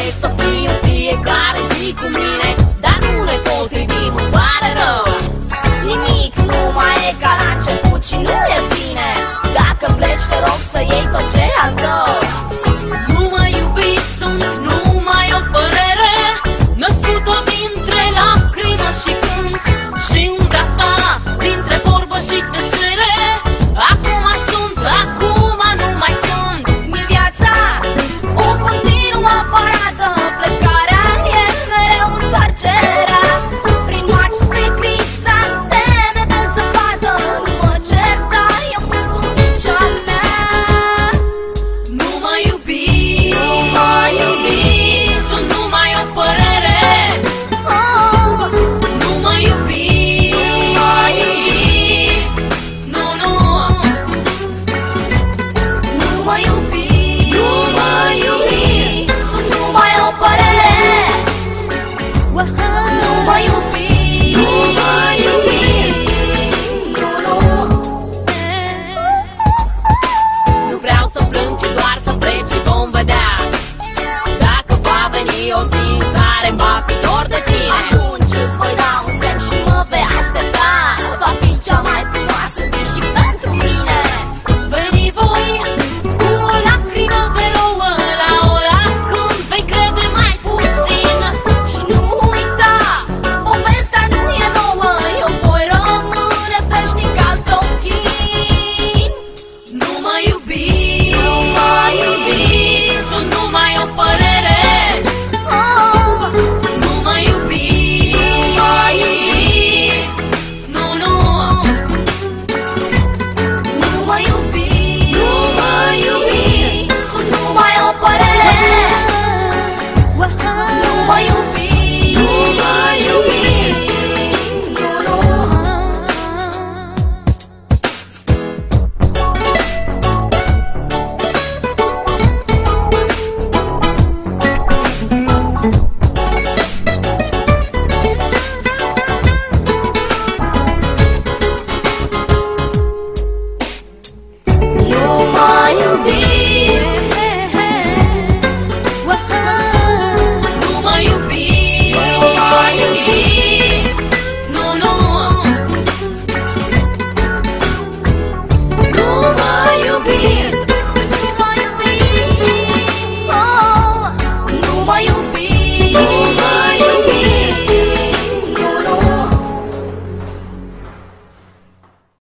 dorești să fii în fiecare zi cu mine, dar nu ne potrivim, îmi pare rău. Nimic nu mai e ca la început și nu e bine. Dacă pleci te rog să iei tot ce e al tău. Nu mă iubi, sunt numai o părere, născut-o dintre lacrimă și cânt, și umbra ta dintre vorbă și tăcere. Acum sunt, acum nu mai sunt. Mi viața o continuă paradă, plecarea e mereu întoarcerea. Prin marci spre crisanteme de zăpadă, nu mă certa, eu nu sunt nici a mea. Nu mă iubi, Nu mă iubi, sunt numai o părere. oh, Nu mă iubi, nu mă iubi, nu, nu. nu mă iubi, nu mă iubi, sunt numai o părere. Nu mă iubi, nu mă iubi, nu, nu. Nu vreau să plâng, ci doar să pleci și vom vedea dacă va veni o zi în care va fi dor de tine. Atunci îți voi da un